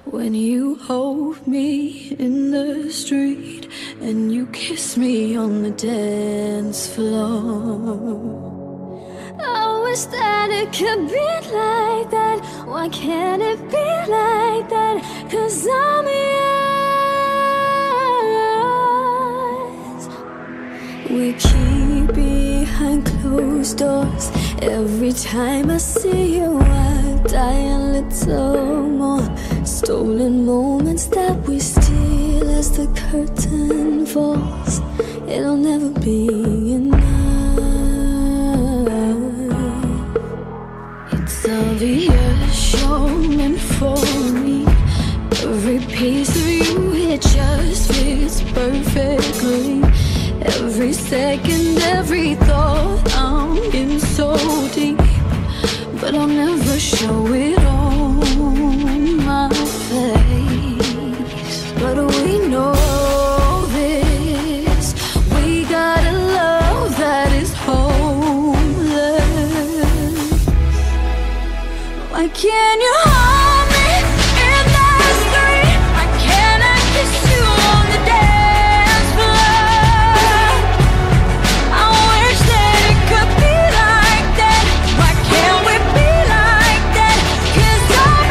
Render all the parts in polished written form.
When you hold me in the street and you kiss me on the dance floor. I wish that it could be like that. Why can't it be like that? 'Cause I'm yours. We keep behind closed doors. Every time I see you, I die a little more. Stolen moments that we steal as the curtain falls. It'll never be enough. It's obvious you're meant for me. Every piece of you, it just fits perfectly. Every second, every thought, I'm in so deep. But I'll never show it on my face. But we know this. We got a love that is hopeless. Why can't you hold me in the street? Why can't I kiss you on the dance floor? I wish that it could be like that. Why can't we be like that? 'Cause I'm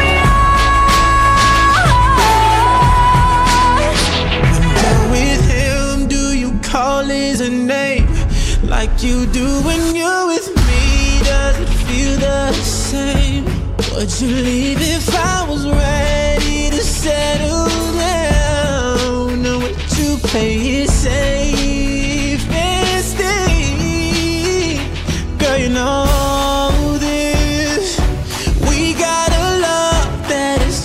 yours. When you're with him, do you call his name like you do when you're with me? Does it feel the same? Would you leave if I was ready to settle down? Or would you play it safe and stay? Girl, you know this. We got a love that is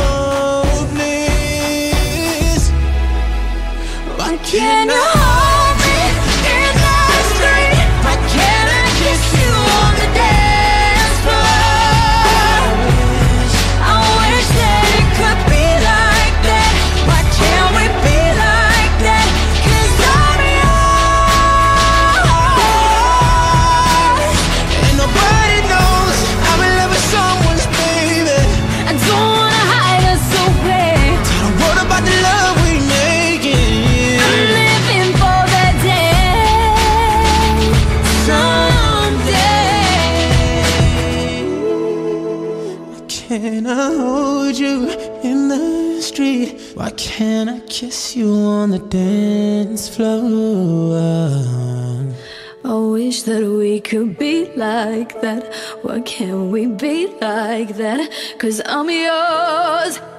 hopeless. Why can't I hold me in the street? Why can't I kiss you on the dance floor? I wish that it could be like that. Why can't we be like that? 'Cause I'm yours. And nobody knows I'm in love with someone's baby. I don't wanna hide us away. Don't worry about the love we making. I'm living for that day. Someday. Why can't I hold you in the street? Why can't I kiss you on the dance floor? I wish that we could be like that. Why can't we be like that? 'Cause I'm yours.